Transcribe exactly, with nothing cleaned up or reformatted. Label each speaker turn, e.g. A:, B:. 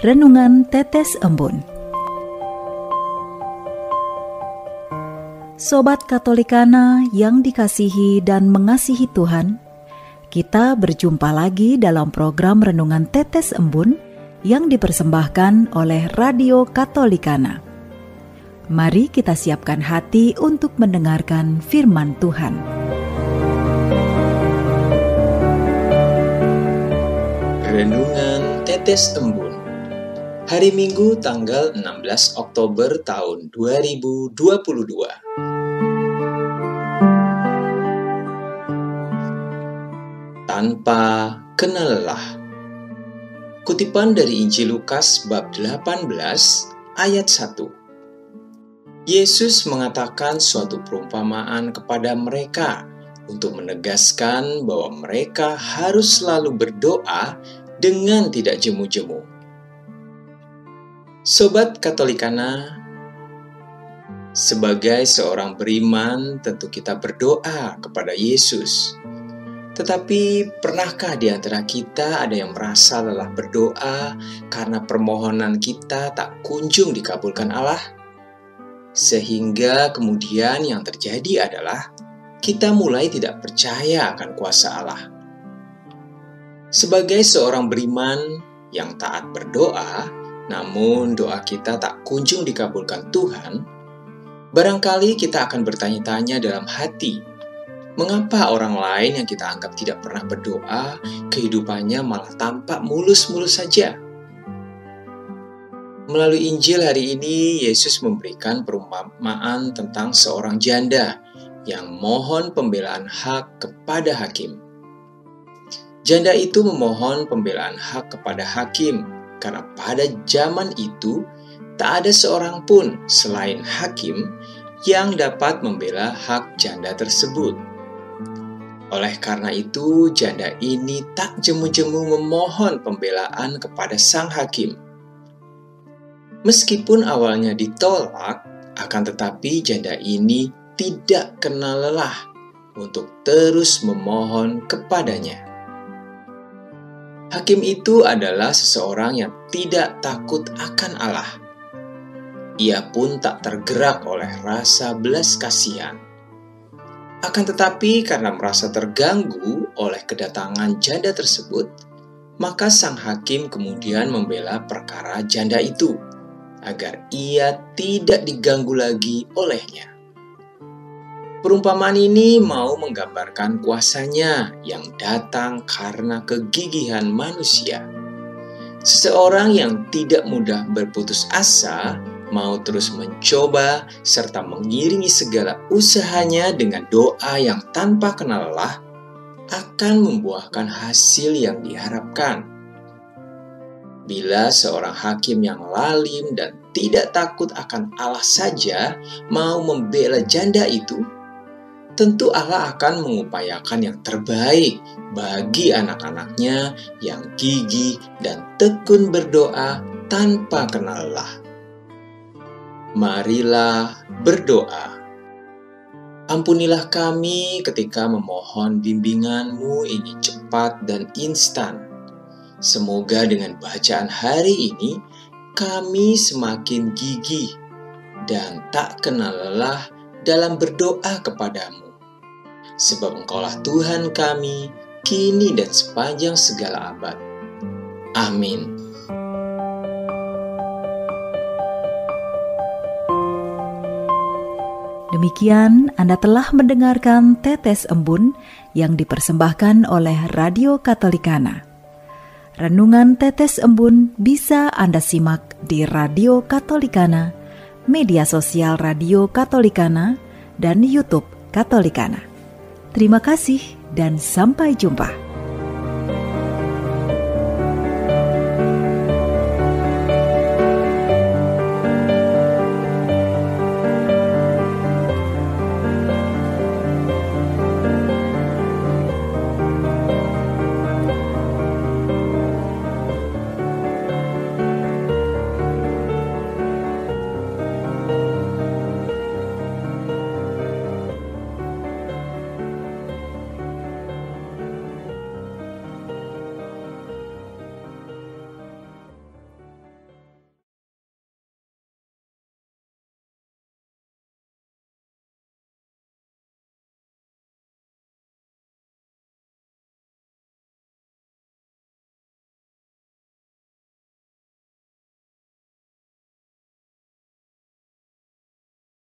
A: Renungan Tetes Embun. Sobat Katolikana yang dikasihi dan mengasihi Tuhan, kita berjumpa lagi dalam program Renungan Tetes Embun yang dipersembahkan oleh Radio Katolikana. Mari kita siapkan hati untuk mendengarkan firman Tuhan.
B: Renungan Tetes Embun, hari Minggu tanggal enam belas Oktober tahun dua ribu dua puluh dua. Tanpa kena lelah. Kutipan dari Injil Lukas bab delapan belas ayat satu. Yesus mengatakan suatu perumpamaan kepada mereka untuk menegaskan bahwa mereka harus selalu berdoa dengan tidak jemu-jemu. Sobat Katolikana, sebagai seorang beriman tentu kita berdoa kepada Yesus. Tetapi pernahkah di antara kita ada yang merasa lelah berdoa karena permohonan kita tak kunjung dikabulkan Allah? Sehingga kemudian yang terjadi adalah kita mulai tidak percaya akan kuasa Allah. Sebagai seorang beriman yang taat berdoa, namun doa kita tak kunjung dikabulkan Tuhan, barangkali kita akan bertanya-tanya dalam hati, mengapa orang lain yang kita anggap tidak pernah berdoa, kehidupannya malah tampak mulus-mulus saja? Melalui Injil hari ini, Yesus memberikan perumpamaan tentang seorang janda yang mohon pembelaan hak kepada hakim. Janda itu memohon pembelaan hak kepada hakim karena pada zaman itu tak ada seorang pun selain hakim yang dapat membela hak janda tersebut. Oleh karena itu, janda ini tak jemu-jemu memohon pembelaan kepada sang hakim. Meskipun awalnya ditolak, akan tetapi janda ini tidak kenal lelah untuk terus memohon kepadanya. Hakim itu adalah seseorang yang tidak takut akan Allah. Ia pun tak tergerak oleh rasa belas kasihan. Akan tetapi karena merasa terganggu oleh kedatangan janda tersebut, maka sang hakim kemudian membela perkara janda itu, agar ia tidak diganggu lagi olehnya. Perumpamaan ini mau menggambarkan kuasanya yang datang karena kegigihan manusia. Seseorang yang tidak mudah berputus asa, mau terus mencoba serta mengiringi segala usahanya dengan doa yang tanpa kenal lelah, akan membuahkan hasil yang diharapkan. Bila seorang hakim yang lalim dan tidak takut akan Allah saja mau membela janda itu, tentu Allah akan mengupayakan yang terbaik bagi anak-anaknya yang gigih dan tekun berdoa tanpa kenal lelah. Marilah berdoa. Ampunilah kami ketika memohon bimbingan-Mu ini cepat dan instan. Semoga dengan bacaan hari ini, kami semakin gigih dan tak kenal lelah dalam berdoa kepadamu. Sebab Engkaulah Tuhan kami, kini dan sepanjang segala abad. Amin.
A: Demikian Anda telah mendengarkan Tetes Embun yang dipersembahkan oleh Radio Katolikana. Renungan Tetes Embun bisa Anda simak di Radio Katolikana, media sosial Radio Katolikana, dan YouTube Katolikana. Terima kasih dan sampai jumpa.